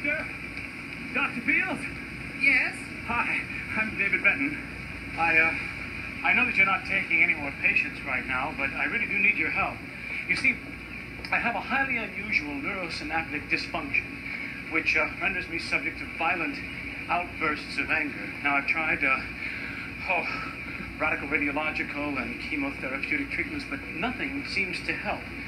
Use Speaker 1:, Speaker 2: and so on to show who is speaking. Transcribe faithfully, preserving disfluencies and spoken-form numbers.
Speaker 1: Doctor? Doctor Fields?
Speaker 2: Yes?
Speaker 1: Hi, I'm David Benton. I, uh, I know that you're not taking any more patients right now, but I really do need your help. You see, I have a highly unusual neurosynaptic dysfunction, which uh, renders me subject to violent outbursts of anger. Now, I've tried, uh, oh, radical radiological and chemotherapeutic treatments, but nothing seems to help.